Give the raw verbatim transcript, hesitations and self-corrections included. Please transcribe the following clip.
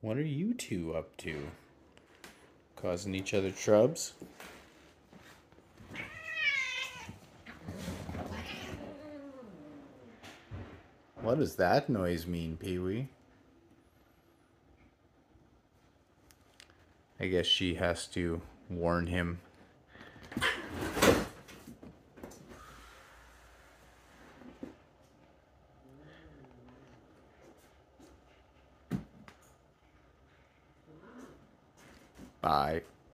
What are you two up to? Causing each other trubs? What does that noise mean, Peewee? I guess she has to warn him. Bye.